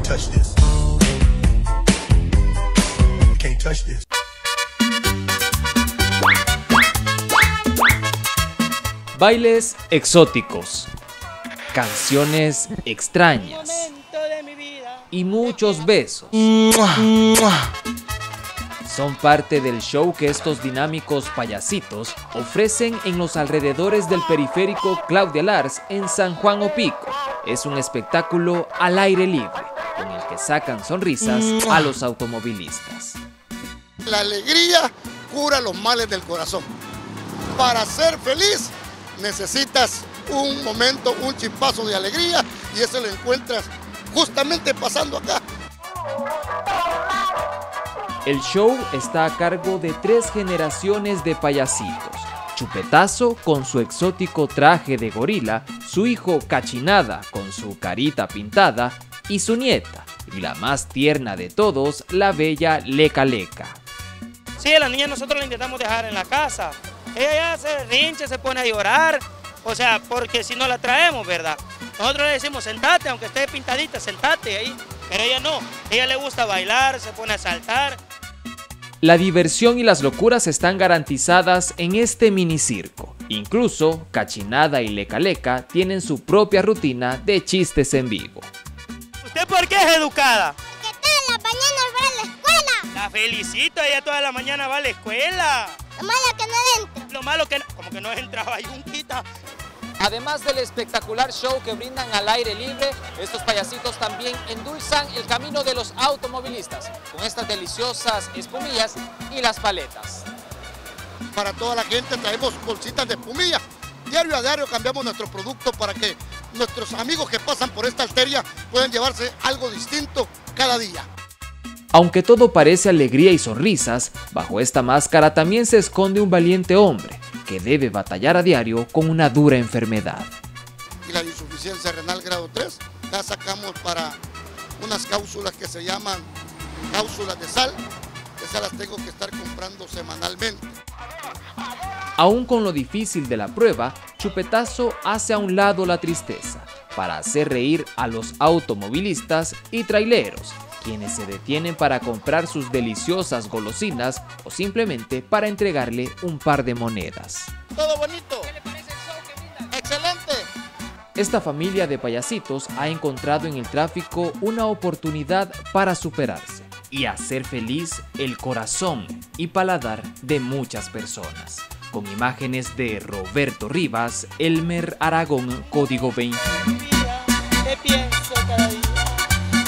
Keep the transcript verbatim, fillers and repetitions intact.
touch this. You can't touch this. Bailes exóticos, canciones extrañas y muchos besos son parte del show que estos dinámicos payasitos ofrecen en los alrededores del periférico Claudia Lars en San Juan Opico. Es un espectáculo al aire libre, con el que sacan sonrisas a los automovilistas. La alegría cura los males del corazón. Para ser feliz necesitas un momento, un chispazo de alegría, y eso lo encuentras justamente pasando acá. El show está a cargo de tres generaciones de payasitos. Chupetazo con su exótico traje de gorila, su hijo Cachinada con su carita pintada y su nieta, y la más tierna de todos, la bella Leca Leca. Sí, a la niña nosotros la intentamos dejar en la casa. Ella ya se rinche, se pone a llorar, o sea, porque si no la traemos, ¿verdad? Nosotros le decimos, sentate, aunque esté pintadita, sentate ahí. Pero ella no, ella le gusta bailar, se pone a saltar. La diversión y las locuras están garantizadas en este minicirco. Incluso, Cachinada y Leca Leca tienen su propia rutina de chistes en vivo. ¿Usted por qué es educada? Porque toda la mañana va a la escuela. La felicito, ella toda la mañana va a la escuela. Lo malo que no entra. Lo malo que no, como que no entraba yunquita. Además del espectacular show que brindan al aire libre, estos payasitos también endulzan el camino de los automovilistas con estas deliciosas espumillas y las paletas. Para toda la gente traemos bolsitas de espumilla. Diario a diario cambiamos nuestro producto para que nuestros amigos que pasan por esta arteria puedan llevarse algo distinto cada día. Aunque todo parece alegría y sonrisas, bajo esta máscara también se esconde un valiente hombre que debe batallar a diario con una dura enfermedad. Y la insuficiencia renal grado tres, la sacamos para unas cápsulas que se llaman cápsulas de sal, que esas las tengo que estar comprando semanalmente. Aún con lo difícil de la prueba, Chupetazo hace a un lado la tristeza para hacer reír a los automovilistas y traileros, quienes se detienen para comprar sus deliciosas golosinas o simplemente para entregarle un par de monedas. ¿Todo bonito? ¿Qué le parece el show que brindan? ¡Excelente! Esta familia de payasitos ha encontrado en el tráfico una oportunidad para superarse y hacer feliz el corazón y paladar de muchas personas. Con imágenes de Roberto Rivas, Elmer Aragón, Código veintiuno.